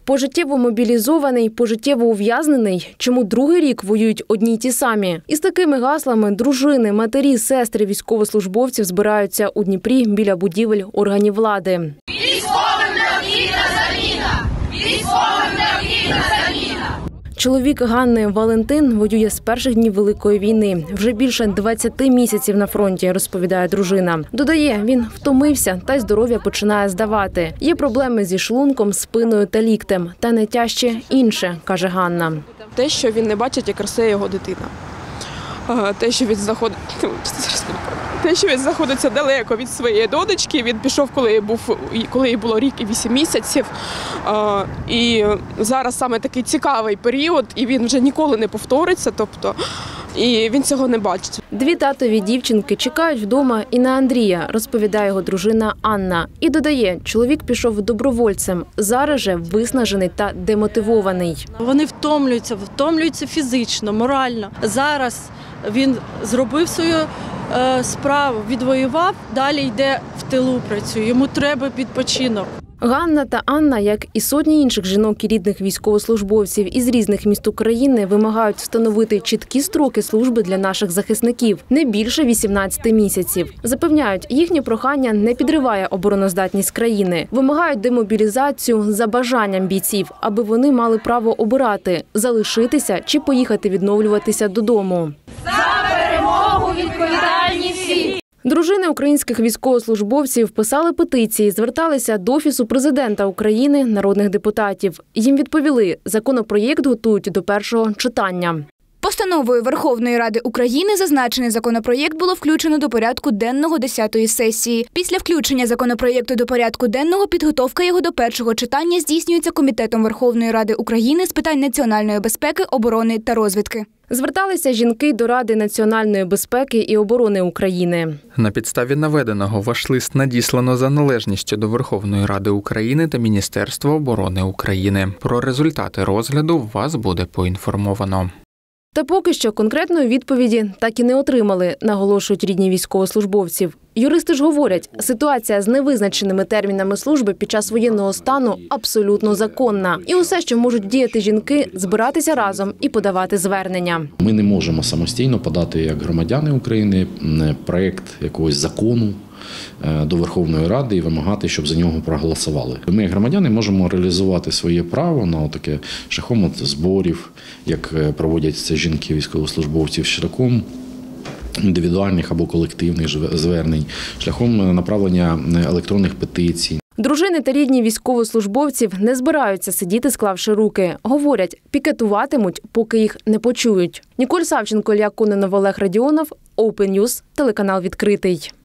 Пожиттєво мобілізований, пожиттєво ув'язнений. Чому другий рік воюють одні й ті самі? Із такими гаслами дружини, матері, сестри військовослужбовців збираються у Дніпрі біля будівель органів влади. Військовим необхідна заміна! Військовим необхідна заміна! Чоловік Ганни Валентин воює з перших днів Великої війни. Вже більше 20 місяців на фронті, розповідає дружина. Додає, він втомився та й здоров'я починає здавати. Є проблеми зі шлунком, спиною та ліктем. Та найтяжче інше, каже Ганна. Те, що він не бачить, як росте його дитина. Те, що він знаходиться далеко від своєї донечки. Він пішов, коли їй було рік і 8 місяців. І зараз саме такий цікавий період, і він вже ніколи не повториться, і він цього не бачить. Дві татові дівчинки чекають вдома і на Андрія, розповідає його дружина Анна. І додає, чоловік пішов добровольцем, зараз же виснажений та демотивований. Вони втомлюються фізично, морально. Зараз він зробив свою справу, відвоював, далі йде в тилу працює, йому треба відпочинок. Ганна та Анна, як і сотні інших жінок і рідних військовослужбовців із різних міст України, вимагають встановити чіткі строки служби для наших захисників – не більше 18 місяців. Запевняють, їхнє прохання не підриває обороноздатність країни. Вимагають демобілізацію за бажанням бійців, аби вони мали право обирати – залишитися чи поїхати відновлюватися додому. За перемогу відповідальні всі! Дружини українських військовослужбовців писали петиції, зверталися до Офісу президента України, народних депутатів. Їм відповіли, законопроєкт готують до першого читання. Постановою Верховної Ради України зазначений законопроєкт було включено до порядку денного 10-ї сесії. Після включення законопроєкту до порядку денного підготовка його до першого читання здійснюється Комітетом Верховної Ради України з питань національної безпеки, оборони та розвідки. Зверталися жінки до Ради національної безпеки і оборони України. На підставі наведеного ваш лист надіслано за належністю до Верховної Ради України та Міністерства оборони України. Про результати розгляду вас буде поінформовано. Та поки що конкретної відповіді так і не отримали, наголошують рідні військовослужбовців. Юристи ж говорять, ситуація з невизначеними термінами служби під час воєнного стану абсолютно законна. І усе, що можуть діяти жінки – збиратися разом і подавати звернення. Ми не можемо самостійно подати, як громадяни України, проєкт якогось закону до Верховної Ради і вимагати, щоб за нього проголосували. Ми, як громадяни, можемо реалізувати своє право на таке шляхом зборів, як проводять це жінки військовослужбовців, шляхом індивідуальних або колективних звернень, шляхом направлення електронних петицій. Дружини та рідні військовослужбовців не збираються сидіти, склавши руки. Говорять, пікетуватимуть, поки їх не почують. Ніколь Савченко, Ілля Кононов, Олег Радіонов, Open News, телеканал «Відкритий».